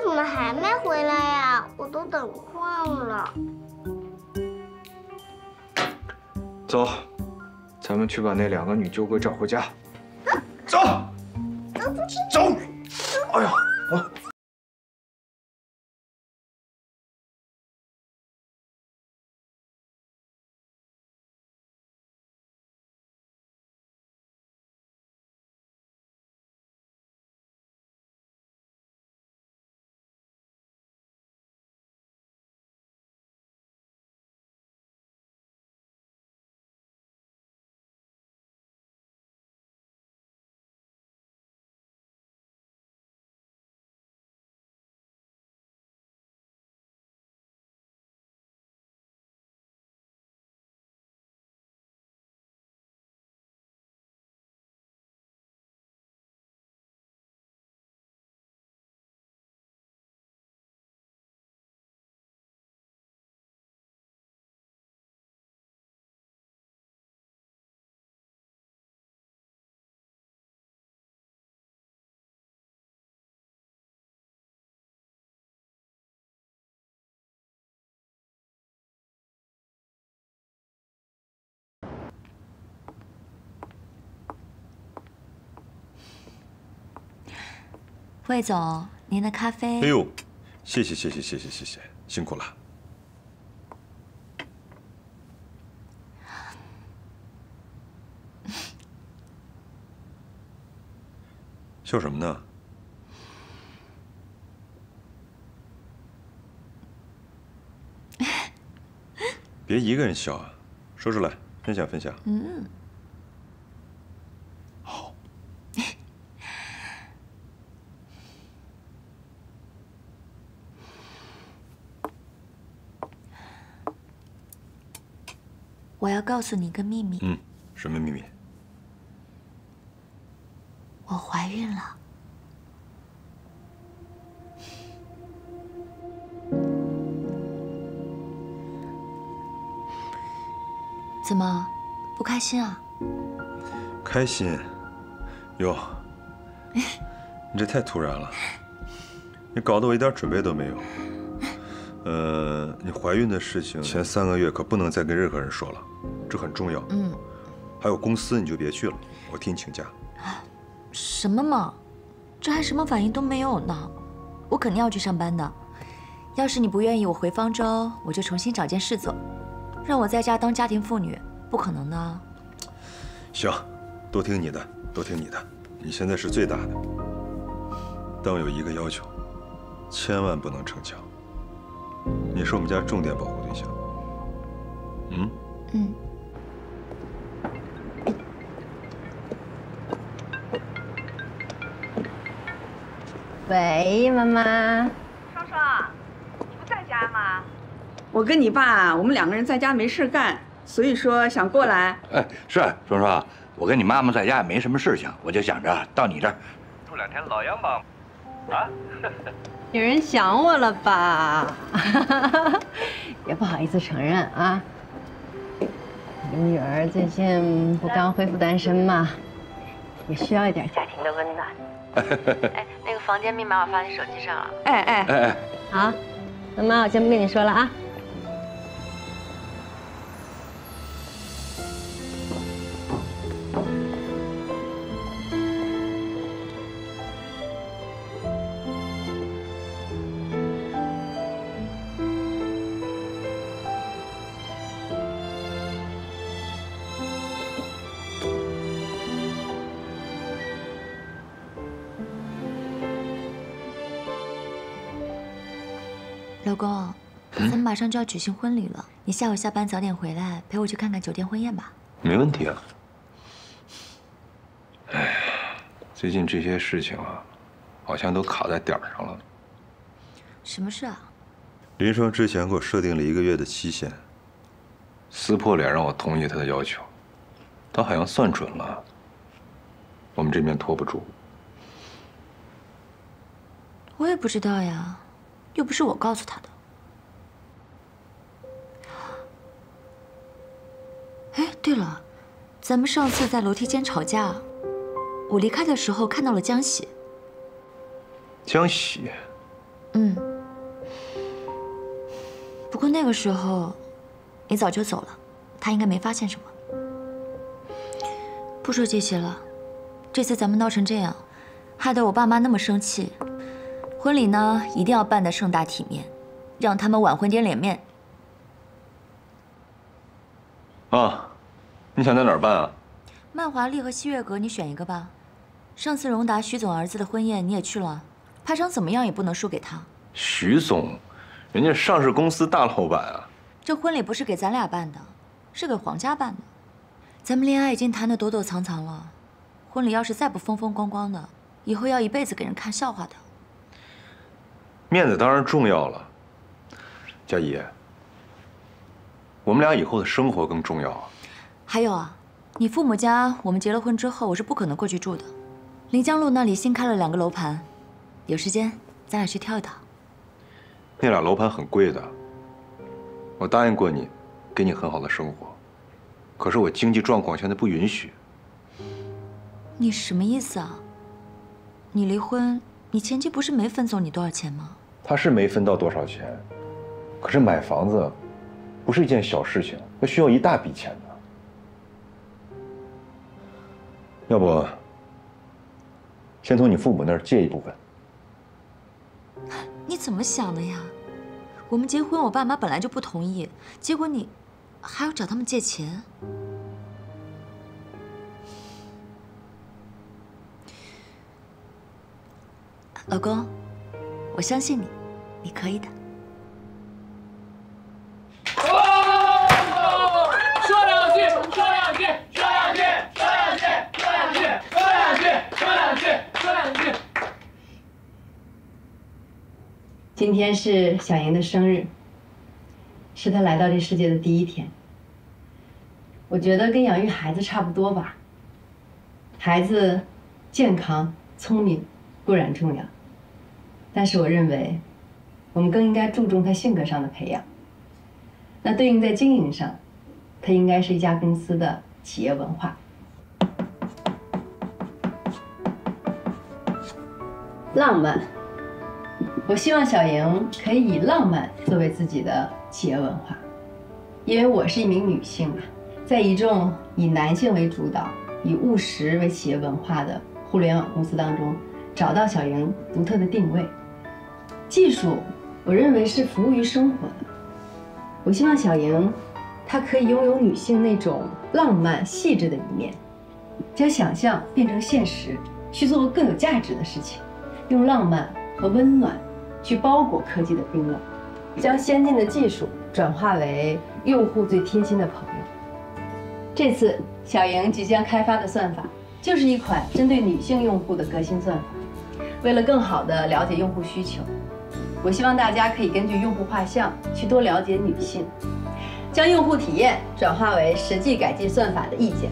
什么还没回来呀？我都等晃了。 走，咱们去把那2个女酒鬼找回家。走，走！哎呀，啊！ 魏总，您的咖啡。 哎呦，谢谢，辛苦了。笑什么呢？别一个人笑啊，说出来，分享分享。 嗯。 我要告诉你一个秘密。 什么秘密？ 我怀孕了。怎么，不开心啊？ 开心。哟，你这太突然了，你搞得我一点准备都没有。你怀孕的事情前3个月可不能再跟任何人说了，这很重要。还有公司你就别去了，我替你请假。 什么嘛，这还什么反应都没有呢，我肯定要去上班的。要是你不愿意我回方舟，我就重新找件事做。让我在家当家庭妇女，不可能的。 行，都听你的，都听你的。你现在是最大的，但我有一个要求，千万不能逞强。 你是我们家重点保护对象。 喂，妈妈。 双双，你不在家吗？我跟你爸，我们2个人在家没事干，所以说想过来。 哎，是双双，我跟你妈妈在家也没什么事情，我就想着到你这儿住2天老洋房。啊？ 有人想我了吧？也不好意思承认啊。你女儿最近不刚恢复单身吗？也需要一点家庭的温暖。 哎，那个房间密码我发你手机上了。 哎， 好，妈妈，我先不跟你说了啊。 老公，咱们马上就要举行婚礼了，你下午下班早点回来，陪我去看看酒店婚宴吧。 没问题啊。哎，最近这些事情啊，好像都卡在点儿上了。 什么事啊？ 林双之前给我设定了1个月的期限，撕破脸让我同意他的要求，他好像算准了，我们这边拖不住。 我也不知道呀。 又不是我告诉他的。哎，对了，咱们上次在楼梯间吵架，我离开的时候看到了江喜。 江喜？ 嗯。不过那个时候，你早就走了，他应该没发现什么。不说这些了，这次咱们闹成这样，害得我爸妈那么生气。婚礼呢，一定要办得盛大体面，让他们晚婚点脸面。 啊，你想在哪儿办啊？ 曼华丽和西月阁，你选一个吧。上次荣达徐总儿子的婚宴你也去了，排场怎么样也不能输给他。 徐总，人家上市公司大老板啊。 这婚礼不是给咱俩办的，是给皇家办的。咱们恋爱已经谈得躲躲藏藏了，婚礼要是再不风风光光的，以后要一辈子给人看笑话的。 面子当然重要了，佳怡，我们俩以后的生活更重要啊。 还有啊，你父母家我们结了婚之后，我是不可能过去住的。临江路那里新开了2个楼盘，有时间咱俩去挑一挑。 那俩楼盘很贵的，我答应过你，给你很好的生活，可是我经济状况现在不允许。 你什么意思啊？你离婚，你前妻不是没分走你多少钱吗？ 他是没分到多少钱，可是买房子不是一件小事情，那需要一大笔钱的。要不，先从你父母那儿借一部分。 你怎么想的呀？我们结婚，我爸妈本来就不同意，结果你还要找他们借钱。老公，我相信你，你可以的。 今天是小莹的生日，是她来到这世界的第1天。我觉得跟养育孩子差不多吧。孩子健康、聪明固然重要，但是我认为，我们更应该注重他性格上的培养。那对应在经营上，它应该是一家公司的企业文化。浪漫。我希望小莹可以以浪漫作为自己的企业文化，因为我是一名女性啊，在一众以男性为主导、以务实为企业文化的互联网公司当中，找到小莹独特的定位。技术，我认为是服务于生活的。我希望小莹，她可以拥有女性那种浪漫细致的一面，将想象变成现实，去做更有价值的事情，用浪漫和温暖去包裹科技的冰冷，将先进的技术转化为用户最贴心的朋友。这次小莹即将开发的算法，就是一款针对女性用户的革新算法。为了更好地了解用户需求，我希望大家可以根据用户画像去多了解女性，将用户体验转化为实际改进算法的意见。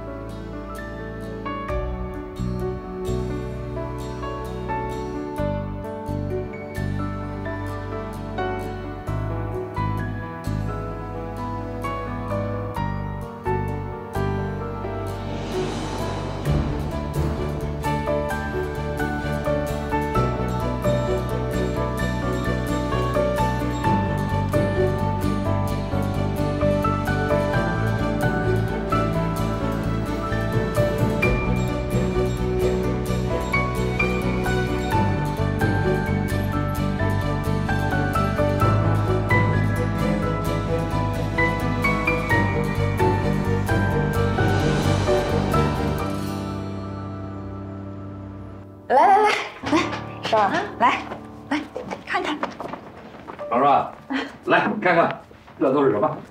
来，看看。 老师，来看看，这都是什么？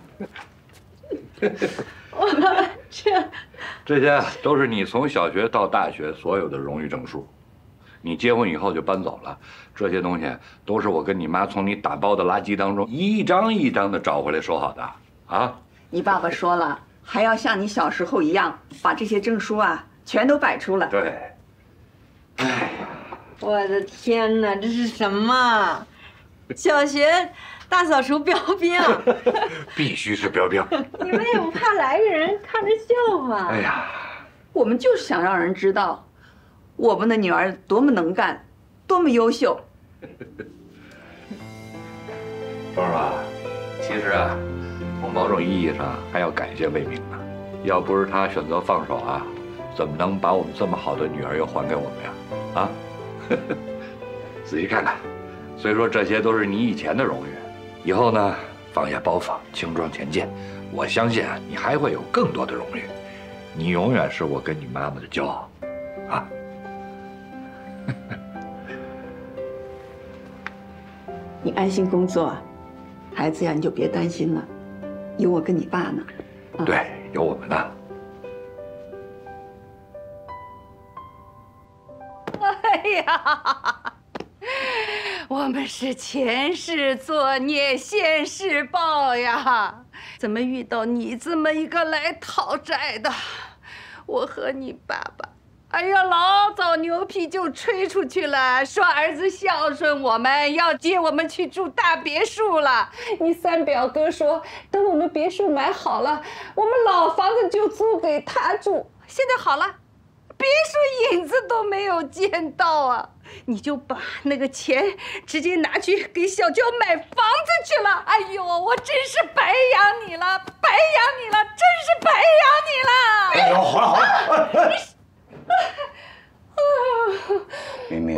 我这些都是你从小学到大学所有的荣誉证书。你结婚以后就搬走了，这些东西都是我跟你妈从你打包的垃圾当中一张一张的找回来收好的啊。 你爸爸说了，还要像你小时候一样，把这些证书啊全都摆出来。 对。哎呀。 我的天哪，这是什么？小学大扫除标兵？ 必须是标兵。 你们也不怕来个人看着笑吗？ 哎呀， 我们就是想让人知道，我们的女儿多么能干，多么优秀。 芳儿啊，其实啊，从某种意义上还要感谢魏明呢。要不是他选择放手啊，怎么能把我们这么好的女儿又还给我们呀？啊，仔细看看，所以说这些都是你以前的荣誉。以后呢，放下包袱，轻装前进。我相信啊，你还会有更多的荣誉。你永远是我跟你妈妈的骄傲，啊。 你安心工作，孩子呀，你就别担心了，有我跟你爸呢。 对，有我们呢。 哎呀，我们是前世作孽，现世报呀！怎么遇到你这么一个来讨债的？我和你爸爸，哎呀，老早牛皮就吹出去了，说儿子孝顺我们，要接我们去住大别墅了。你三表哥说，等我们别墅买好了，我们老房子就租给他住。现在好了，别墅影子都没有见到啊！你就把那个钱直接拿去给小娇买房子去了。哎呦，我真是白养你了，白养你了，真是白养你了！ 哎呦，好了好了，明明，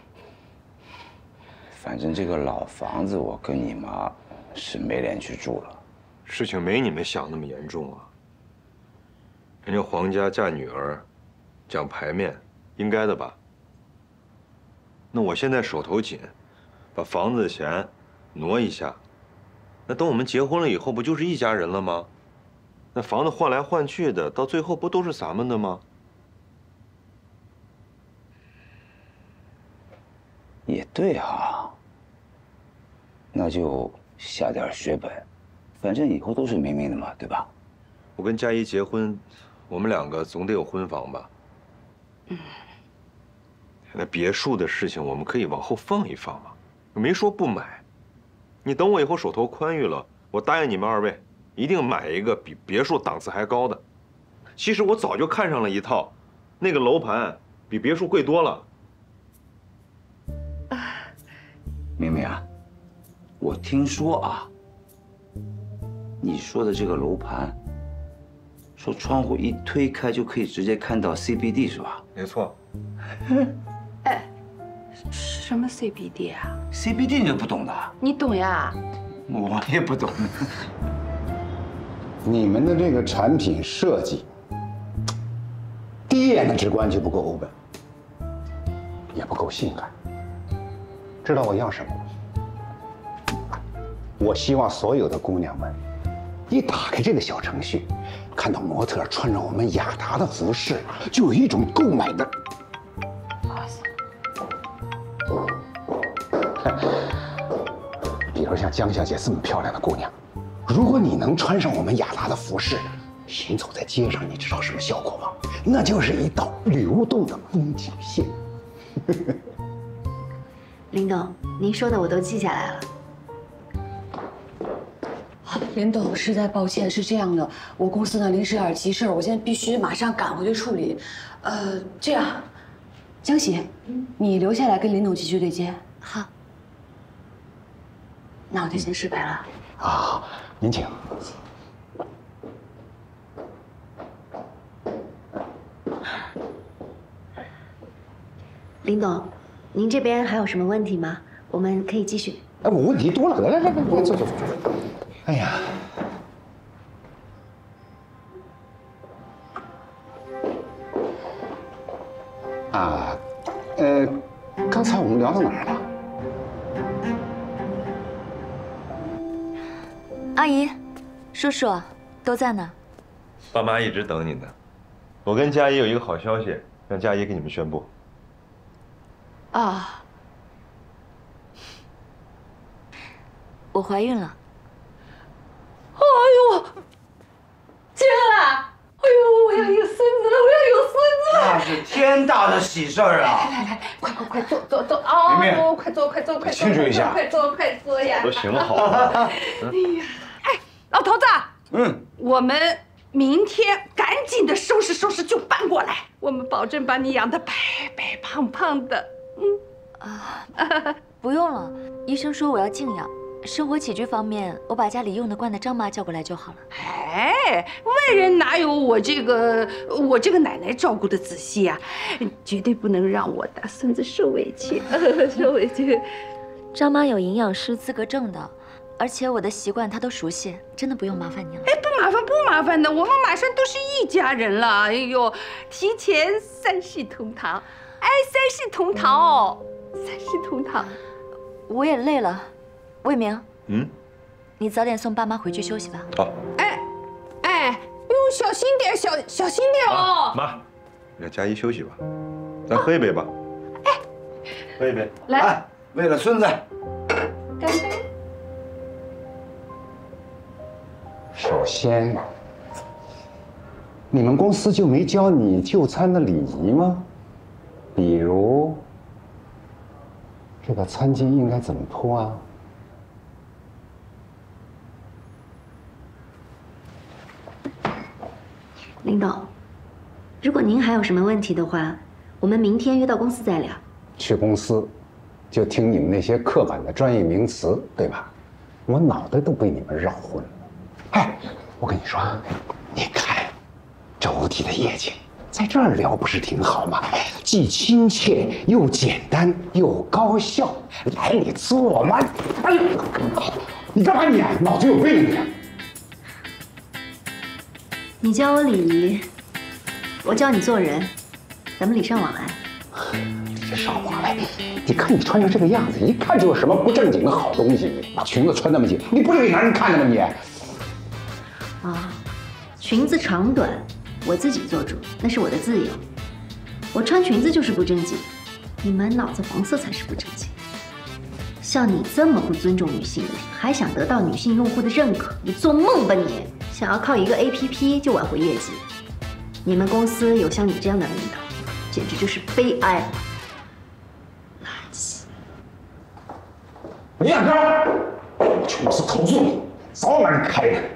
反正这个老房子我跟你妈是没脸去住了。 事情没你们想那么严重啊。人家黄家嫁女儿，讲排面，应该的吧？那我现在手头紧，把房子的钱挪一下，那等我们结婚了以后，不就是一家人了吗？那房子换来换去的，到最后不都是咱们的吗？ 也对哈，那就下点血本，反正以后都是明明的嘛，对吧？ 我跟佳怡结婚，我们两个总得有婚房吧？那别墅的事情我们可以往后放一放嘛，没说不买。你等我以后手头宽裕了，我答应你们二位，一定买一个比别墅档次还高的。其实我早就看上了一套，那个楼盘比别墅贵多了。 明明啊，我听说啊，你说的这个楼盘，说窗户一推开就可以直接看到 CBD 是吧？ 没错。 哎，什么 CBD 啊 ？CBD 你都不懂的？ 你懂呀？ 我也不懂。 你们的这个产品设计，第一眼的直观就不够欧本，也不够性感。知道我要什么吗？我希望所有的姑娘们，一打开这个小程序，看到模特穿着我们雅达的服饰，就有一种购买的。比如像江小姐这么漂亮的姑娘，如果你能穿上我们雅达的服饰，行走在街上，你知道什么效果吗？那就是一道流动的风景线。 林董，您说的我都记下来了。 林董，实在抱歉，是这样的，我公司呢临时有点急事儿，我现在必须马上赶回去处理。这样，江喜，你留下来跟林董继续对接。 好。 那我就先失陪了。 啊，您请。 林董，您这边还有什么问题吗？我们可以继续。 哎，我问题多了，来，坐。哎呀，啊，刚才我们聊到哪儿了？ 阿姨、叔叔都在呢。 爸妈一直等你呢。我跟佳怡有一个好消息，让佳怡给你们宣布。 啊，我怀孕了。 哎呦，竟然！哎呦，我要有孙子了！我要有孙子了！ 那是天大的喜事儿啊！ 来，快坐！哦， 明明， 快坐！ 庆祝一下！ 快坐呀！ 都行好了。 哎呀，哎，老头子，我们明天赶紧的收拾就搬过来，我们保证把你养得白胖胖的。 不用了，医生说我要静养， 生活起居方面，我把家里用得惯的张妈叫过来就好了。 哎，外人哪有我这个奶奶照顾的仔细呀？绝对不能让我大孙子受委屈，受委屈。 张妈有营养师资格证的，而且我的习惯她都熟悉，真的不用麻烦您了。 哎，不麻烦的，我们马上都是一家人了。哎呦，提前3世同堂，哎，3世同堂哦，3世同堂。 我也累了，魏明，你早点送爸妈回去休息吧。 好。 哎，哟，小心点，小心点哦。 妈，让佳怡休息吧，咱喝一杯吧。哎，喝一杯。 来， 为了孙子， 干杯。 首先，你们公司就没教你就餐的礼仪吗？比如，这个餐巾应该怎么铺啊？ 领导，如果您还有什么问题的话，我们明天约到公司再聊。 去公司，就听你们那些刻板的专业名词，对吧？我脑袋都被你们绕昏了。哎，我跟你说，你看，这屋底的夜景，在这儿聊不是挺好吗？既亲切又简单又高效。来，你坐嘛。哎呦，你干嘛你？脑子有病你！ 你教我礼仪，我教你做人，咱们礼尚往来。 礼尚往来，你看你穿成这个样子，一看就是什么不正经的好东西。把裙子穿那么紧，你不是给男人看的吗你？ 啊，裙子长短我自己做主，那是我的自由。我穿裙子就是不正经，你满脑子黄色才是不正经。像你这么不尊重女性的人，还想得到女性用户的认可，你做梦吧你！想要靠一个 APP 就挽回业绩，你们公司有像你这样的领导，简直就是悲哀。垃圾！ 李大哥，我去公司投诉你，早晚开的。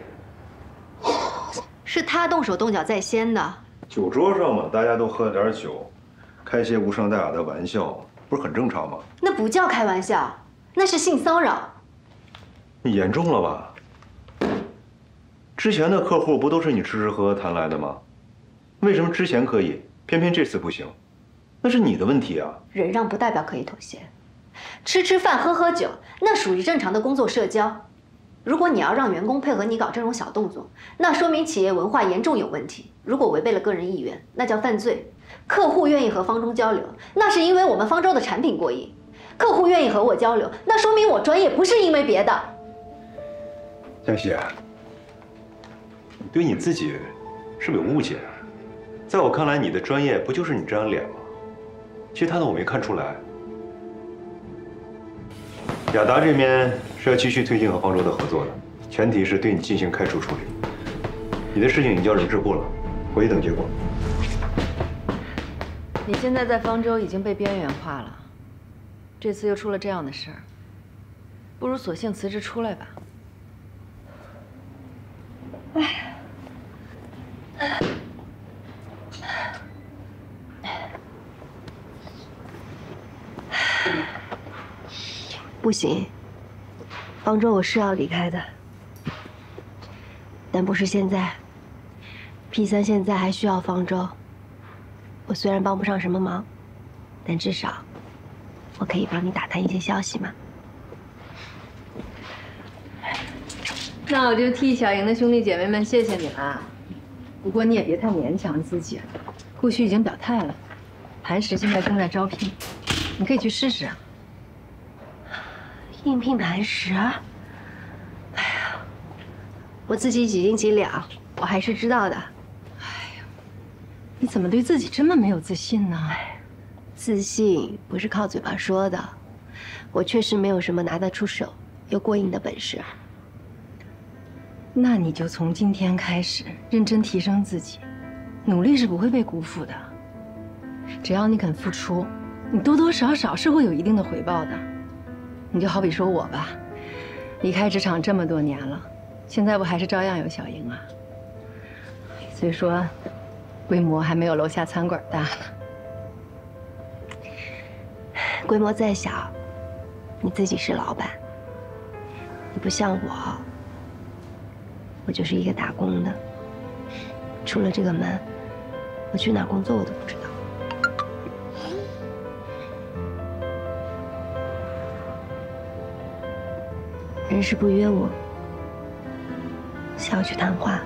是他动手动脚在先的。 酒桌上嘛，大家都喝了点酒，开些无伤大雅的玩笑，不是很正常吗？ 那不叫开玩笑，那是性骚扰。 你严重了吧？之前的客户不都是你吃吃喝喝谈来的吗？为什么之前可以，偏偏这次不行？那是你的问题啊！ 忍让不代表可以妥协，吃饭喝酒，那属于正常的工作社交。如果你要让员工配合你搞这种小动作，那说明企业文化严重有问题。如果违背了个人意愿，那叫犯罪。客户愿意和方舟交流，那是因为我们方舟的产品过硬。客户愿意和我交流，那说明我专业，不是因为别的。 江西，你对你自己是不是有误解啊？在我看来，你的专业不就是你这张脸吗？其他的我没看出来。雅达这边是要继续推进和方舟的合作的，前提是对你进行开除处理。你的事情已经交人事部了，回去等结果。 你现在在方舟已经被边缘化了，这次又出了这样的事儿，不如索性辞职出来吧。 不行，方舟我是要离开的，但不是现在。P3现在还需要方舟，我虽然帮不上什么忙，但至少我可以帮你打探一些消息嘛。 那我就替小莹的兄弟姐妹们谢谢你了，不过你也别太勉强自己了。顾旭已经表态了，磐石现在正在招聘，你可以去试试啊。 应聘磐石，哎呀，我自己几斤几两，我还是知道的。 哎呀，你怎么对自己这么没有自信呢？ 自信不是靠嘴巴说的，我确实没有什么拿得出手又过硬的本事。 那你就从今天开始认真提升自己，努力是不会被辜负的。只要你肯付出，你多多少少是会有一定的回报的。你就好比说我吧，离开职场这么多年了，现在不还是照样有小莹啊？虽说规模还没有楼下餐馆大， 规模再小，你自己是老板， 你不像我，我就是一个打工的，出了这个门，我去哪儿工作我都不知道。人事部约我，想要去谈话。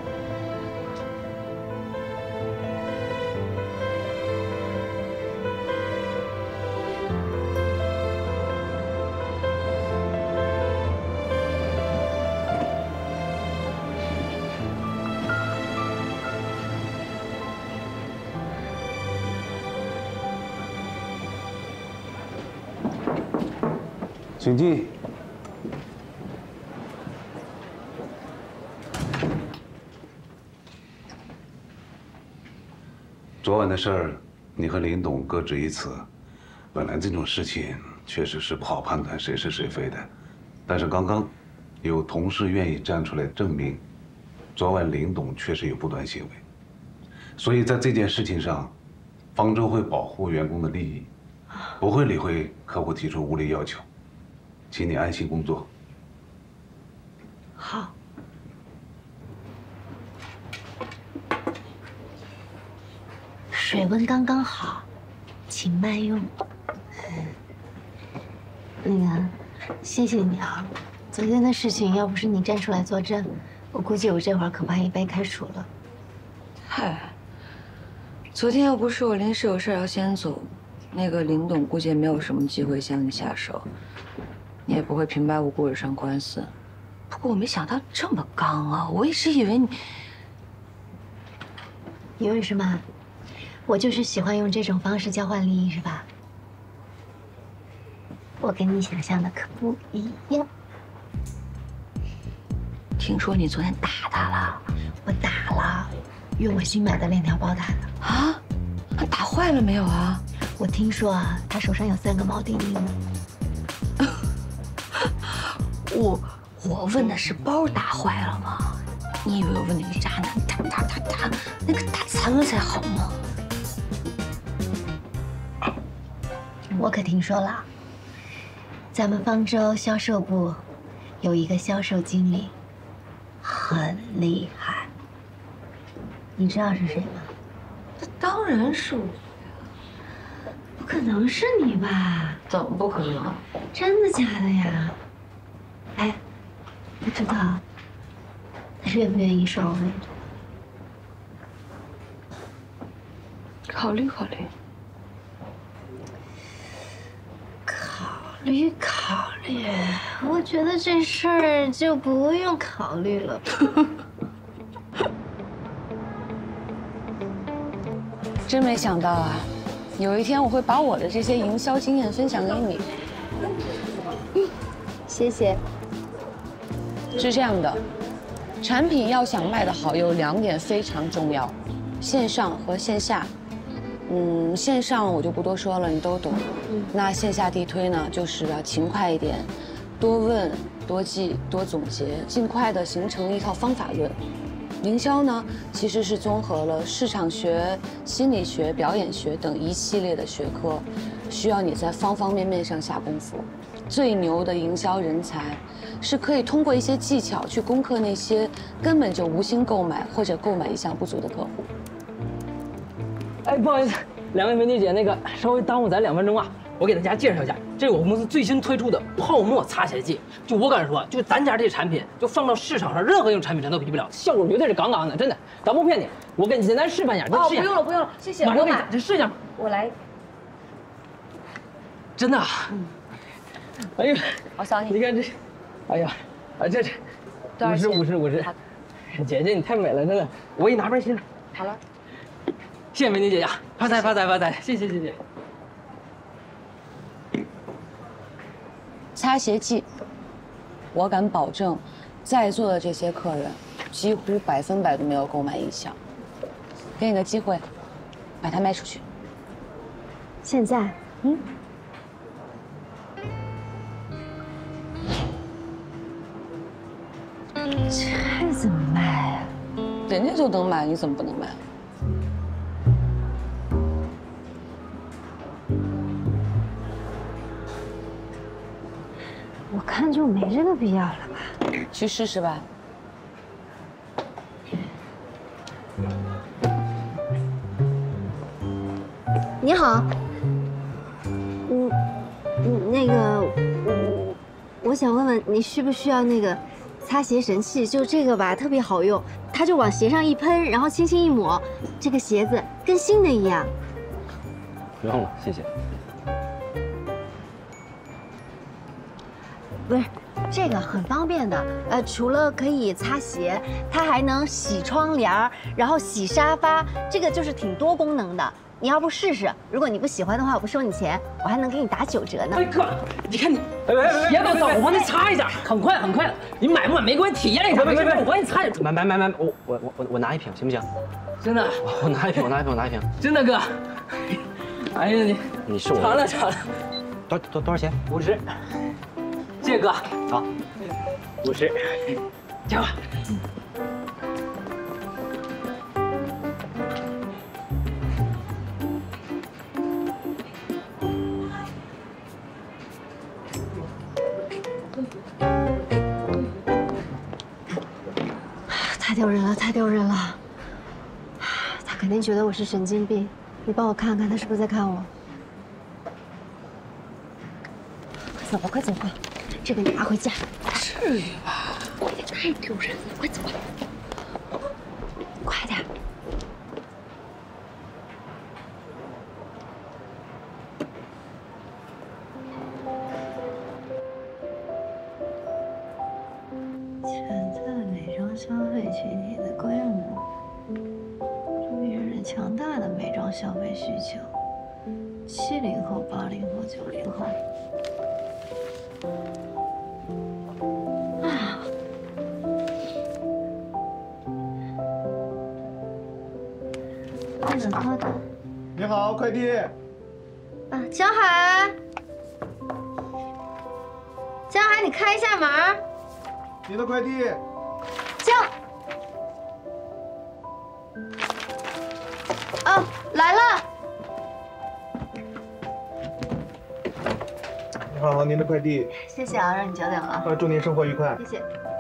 请进。昨晚的事儿，你和林董各执一词。本来这种事情确实是不好判断谁是谁非的，但是刚刚有同事愿意站出来证明，昨晚林董确实有不端行为。所以在这件事情上，方舟会保护员工的利益，不会理会客户提出无理要求。请你安心工作。 好。水温刚刚好，请慢用。那个，谢谢你啊！昨天的事情，要不是你站出来作证，我估计我这会儿恐怕也被开除了。 嗨，昨天要不是我临时有事要先走，那个林董估计也没有什么机会向你下手。你也不会平白无故惹上官司，不过我没想到这么刚啊！我一直以为你， 以为什么？我就是喜欢用这种方式交换利益，是吧？我跟你想象的可不一样。 听说你昨天打他了？ 我打了，用我新买的链条包打的。 啊？他打坏了没有啊？ 我听说啊，他手上有3个铆钉钉呢。我问的是包打坏了吗？你以为我问那个渣男打，那个打残了才好吗？我可听说了，咱们方舟销售部有一个销售经理，很厉害。你知道是谁吗？ 那当然是我呀， 不可能是你吧？ 怎么不可能？ 真的假的呀？哎，不知道他愿不愿意收我委托？ 考虑考虑。 考虑，我觉得这事儿就不用考虑了。 真没想到啊，有一天我会把我的这些营销经验分享给你。 谢谢。 是这样的，产品要想卖得好，有2点非常重要，线上和线下。线上我就不多说了，你都懂。那线下地推呢，就是要勤快一点，多问、多记、多总结，尽快的形成一套方法论。营销呢，其实是综合了市场学、心理学、表演学等一系列的学科，需要你在方方面面上下功夫。最牛的营销人才，是可以通过一些技巧去攻克那些根本就无心购买或者购买意向不足的客户。 哎，不好意思，2位美女姐，那个稍微耽误咱2分钟啊，我给大家介绍一下，这是我们公司最新推出的泡沫擦起来剂。就我敢说，就咱家这产品，就放到市场上任何一种产品上都比不了，效果绝对是杠杠的，真的，咱不骗你。我给你简单示范一下，就试一下。 不用了，不用了，谢谢。 马上给你，就试一下。 我来。 真的啊？哎呀， 我扫你。 你看这，哎呀，啊这多少钱 50。姐姐你太美了，真的，我给你拿份新的。 好了。 谢谢美女姐姐，发财，谢谢。 擦鞋剂，我敢保证，在座的这些客人几乎100%都没有购买意向。给你个机会，把它卖出去。 现在，这怎么卖啊？ 人家就能买，你怎么不能买？ 我看就没这个必要了吧。 去试试吧。 你好，那个，我想问问你需不需要那个擦鞋神器？就这个吧，特别好用，它就往鞋上一喷，然后轻轻一抹，这个鞋子跟新的一样。 不用了，谢谢。 不是，这个很方便的，除了可以擦鞋，它还能洗窗帘，然后洗沙发，这个就是挺多功能的。你要不试试？如果你不喜欢的话，我不收你钱，我还能给你打9折呢。 哎哥，你看你，鞋都脏，我帮你擦一下，很快很快的。你买不买没关系，体验一下，没，我帮你擦一下。买，我拿一瓶行不行？真的，我拿一瓶，真的哥。哎呀你是我尝了。多少钱？50。谢哥，好，50，加吧。 太丢人了，太丢人了！他肯定觉得我是神经病。你帮我看看，他是不是在看我？快走吧，快走吧！这个拿回家。 至于吧？ 也太丢人了，快走吧！快点！潜在美妆消费群体的规模，注意人强大的美妆消费需求，70后、80后、90后。 你好，快递。 江海，江海，你开一下门。 你的快递。 来了。 你好，您的快递。 谢谢啊，让你久等了。 祝您生活愉快。 谢谢。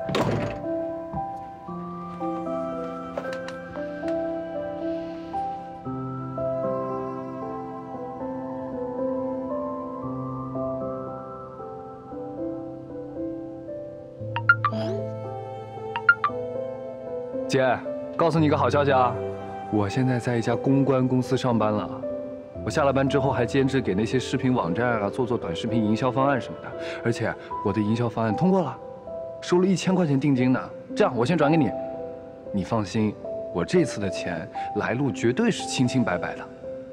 姐，告诉你个好消息啊！我现在在一家公关公司上班了。我下了班之后还兼职给那些视频网站啊做短视频营销方案什么的，而且我的营销方案通过了，收了1000块钱定金呢。这样，我先转给你，你放心，我这次的钱来路绝对是清清白白的。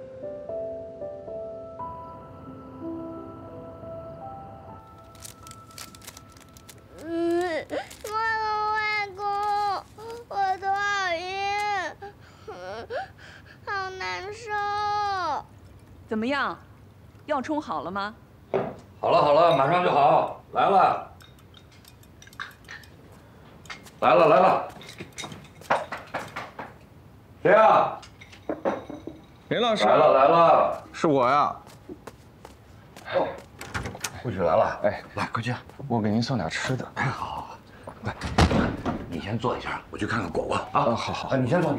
怎么样，药冲好了吗？ 好了，马上就好。来了。谁呀？ 林老师。 来了， 是我呀。 哦，护士来了。 哎， 来，快去。 我给您送点吃的。 哎，好，来，你先坐一下，我去看看果果啊。 好。 你先坐。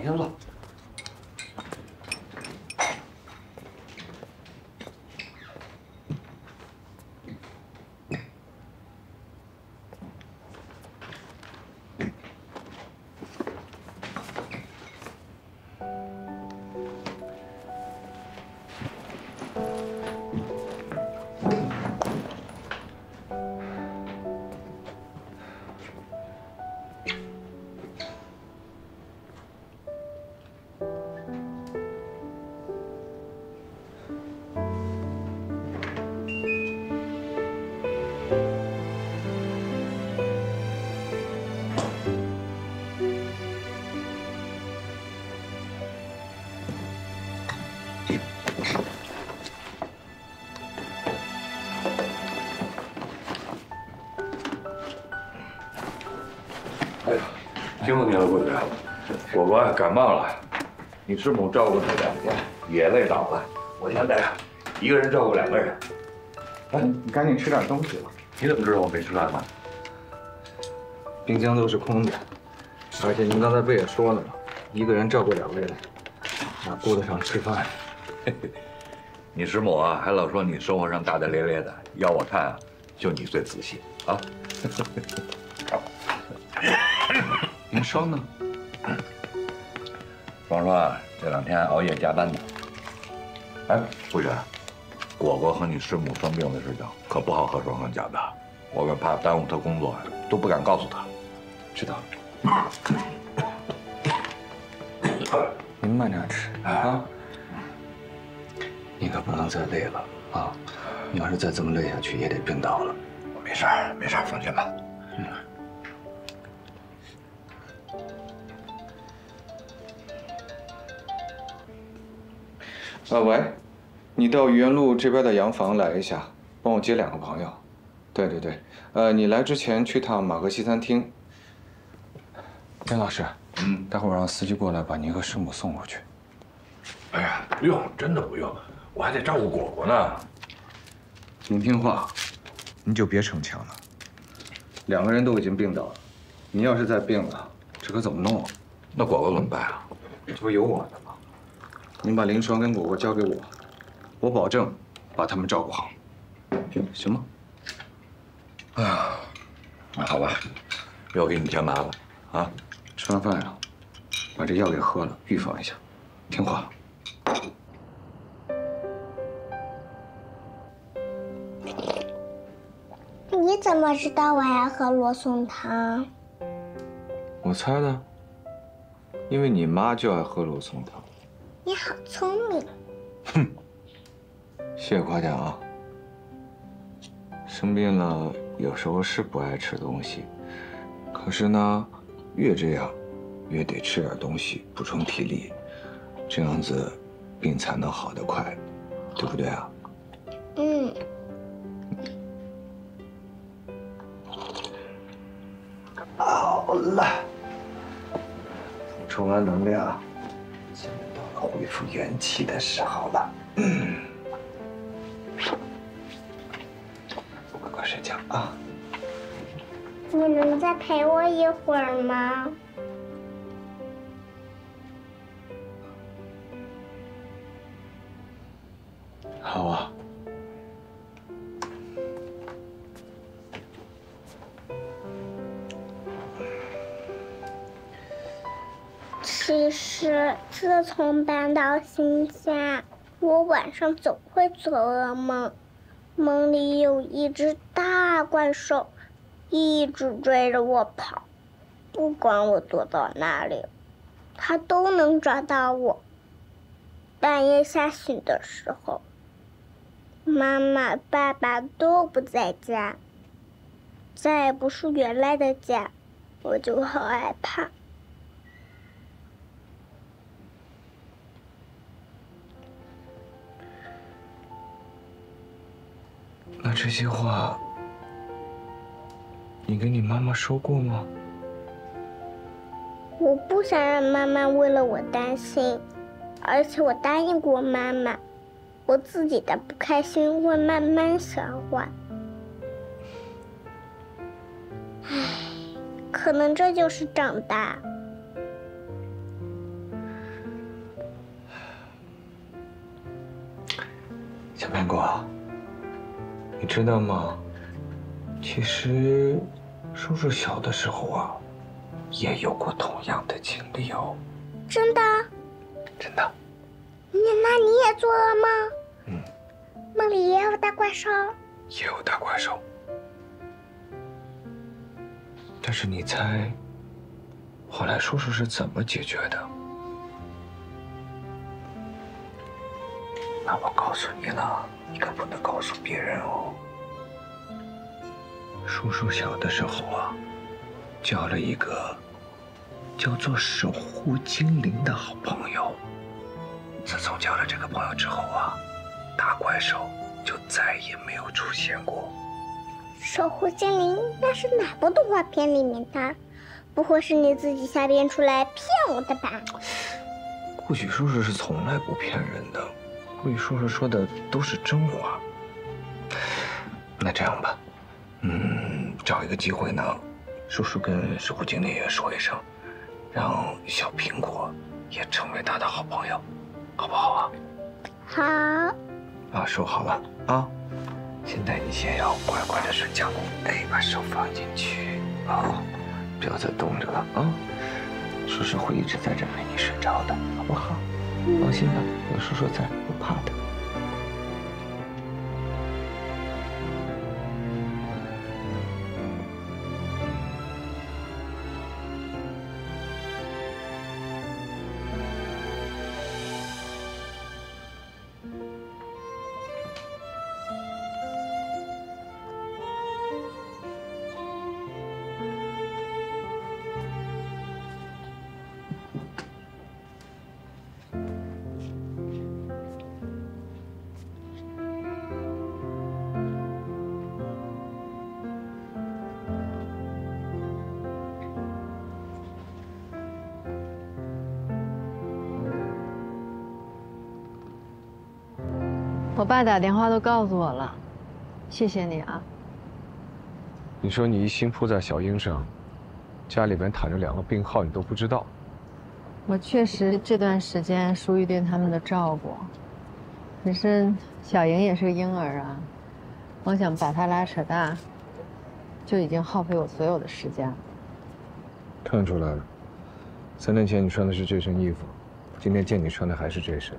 哎呀，辛苦你了，桂姐。果果感冒了，你师母照顾他2天，也累倒了。我现在一个人照顾2个人。哎， 你赶紧吃点东西吧。 你怎么知道我没吃饭呢？ 冰箱都是空的，而且您刚才不也说了吗？一个人照顾2位，哪顾得上吃饭？ 你师母啊，还老说你生活上大大咧咧的，要我看啊，就你最仔细啊。 林双呢？ 双双啊，这2天熬夜加班呢。哎，不远，果果和你师母生病的事情可不好和双双讲的，我可怕耽误她工作，都不敢告诉她。 知道了。您慢点吃啊！你可不能再累了啊！你要是再这么累下去，也得病倒了。 没事儿，没事儿，放心吧。 喂，你到愚园路这边的洋房来一下，帮我接2个朋友。对对对，你来之前去趟马格西餐厅。林老师，待会儿让司机过来把您和师母送过去。 哎呀，不用，真的不用，我还得照顾果果呢。 您听话，您就别逞强了。2个人都已经病倒了，您要是再病了，这可怎么弄啊？ 那果果怎么办啊？ 这不有我呢吗？您把林双跟果果交给我，我保证把他们照顾好，行吗？ 哎呀，那好吧，又给你添麻烦啊！ 吃完饭呀，把这药给喝了，预防一下，听话。 你怎么知道我爱喝罗宋汤？ 我猜的，因为你妈就爱喝罗宋汤。 你好聪明。 哼，谢谢夸奖啊。生病了，有时候是不爱吃东西，可是呢，越这样，越得吃点东西补充体力，这样子病才能好得快，对不对啊？ 嗯。 好了，补充完能量，现在到了恢复元气的时候了。乖乖睡觉啊！ 你能再陪我一会儿吗？ 好啊。 其实自从搬到新家，我晚上总会做噩梦，梦里有一只大怪兽，一直追着我跑，不管我躲到哪里，它都能抓到我。半夜吓醒的时候，妈妈、爸爸都不在家，再也不是原来的家，我就好害怕。 那这些话，你跟你妈妈说过吗？ 我不想让妈妈为了我担心，而且我答应过妈妈，我自己的不开心会慢慢消化。唉，可能这就是长大。 小苹果，你知道吗？其实，叔叔小的时候啊，也有过同样的经历哦。 真的？ 真的。 那你也做噩梦？梦里也有大怪兽？ 也有大怪兽。但是你猜，后来叔叔是怎么解决的？那我告诉你了，你可不能告诉别人哦。叔叔小的时候啊，交了一个叫做守护精灵的好朋友。自从交了这个朋友之后啊，大怪兽就再也没有出现过。 守护精灵，那是哪部动画片里面的？不会是你自己瞎编出来骗我的吧？ 或许叔叔是从来不骗人的，或许叔叔说的都是真话。那这样吧，找一个机会呢， 叔叔跟守护经理也说一声，让小苹果也成为他的好朋友，好不好啊？ 好。 啊，说好了啊。现在你先要乖乖的睡觉，哎，把手放进去，好，不要再动着了啊。叔叔会一直在这陪你睡着的，好不好？放心吧，有叔叔在，不怕的。 我爸打电话都告诉我了，谢谢你啊。 你说你一心扑在小英上，家里边躺着2个病号，你都不知道。 我确实这段时间疏于对他们的照顾，可是小莹也是个婴儿啊，光想把她拉扯大，就已经耗费我所有的时间了。 看出来了，3年前你穿的是这身衣服，今天见你穿的还是这身。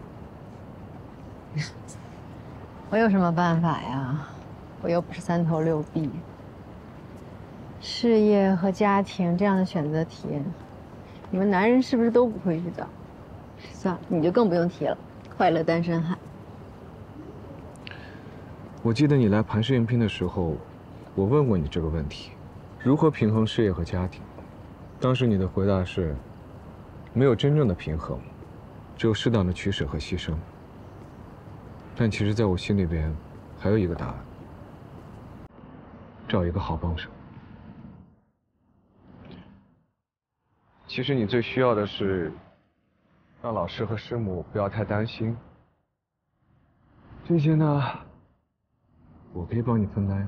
我有什么办法呀？我又不是3头6臂。事业和家庭这样的选择题，你们男人是不是都不会遇到？算了，你就更不用提了，快乐单身汉。 我记得你来盘试验拼的时候，我问过你这个问题，如何平衡事业和家庭？当时你的回答是，没有真正的平衡，只有适当的取舍和牺牲。但其实，在我心里边，还有一个答案：找一个好帮手。其实你最需要的是，让老师和师母不要太担心。这些呢，我可以帮你分担。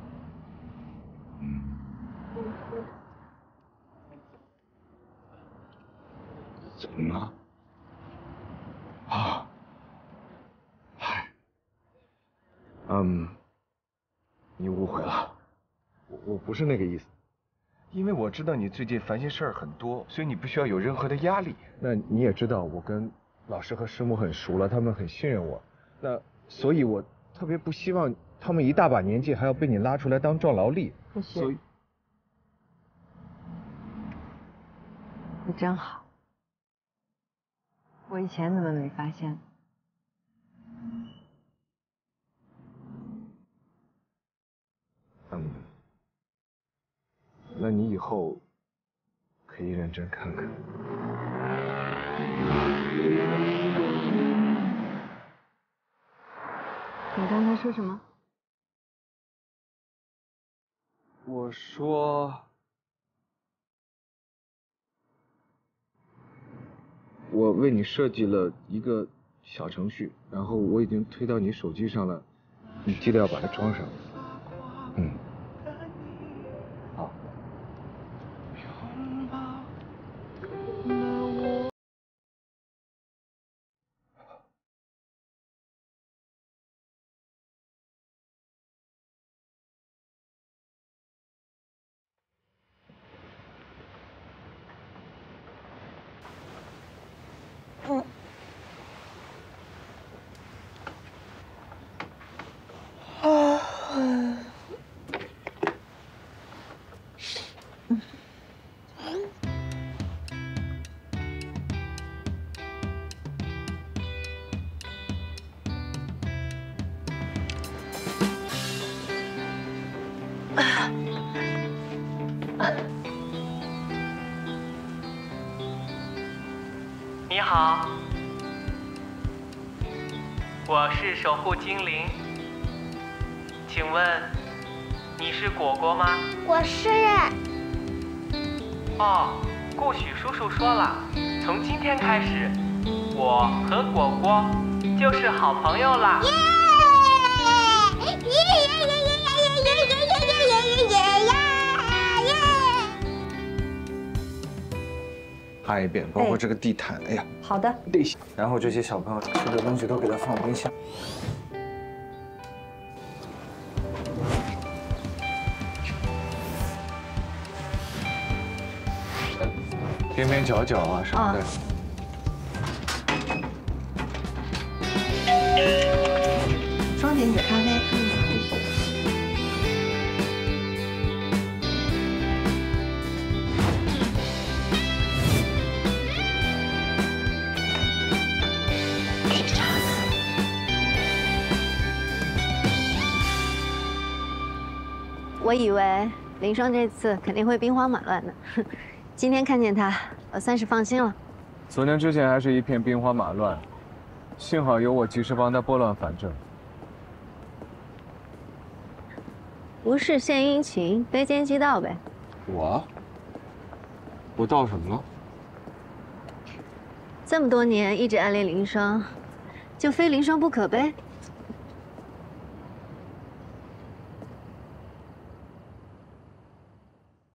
怎么了？ 啊。你误会了，我不是那个意思。因为我知道你最近烦心事儿很多，所以你不需要有任何的压力。那你也知道，我跟老师和师母很熟了，他们很信任我。那所以，我特别不希望他们一大把年纪还要被你拉出来当壮劳力。 不是。 所以， 你真好，我以前怎么没发现？ 那你以后可以认真看看。 你刚才说什么？ 我说，我为你设计了一个小程序，然后我已经推到你手机上了，你记得要把它装上。好。 你好，我是守护精灵，请问你是果果吗？ 我是。 哦，顾许叔叔说了，从今天开始，我和果果就是好朋友啦。 擦一遍，包括这个地毯，哎呀， 好的。 得。然后这些小朋友吃的东西都给他放冰箱。边边角角啊什么的。 双点解咖啡。我以为林双这次肯定会兵荒马乱的，今天看见他，我算是放心了。 昨天之前还是一片兵荒马乱，幸好有我及时帮他拨乱反正。 无事献殷勤，非奸即盗呗。 我盗什么了？ 这么多年一直暗恋林双，就非林双不可呗。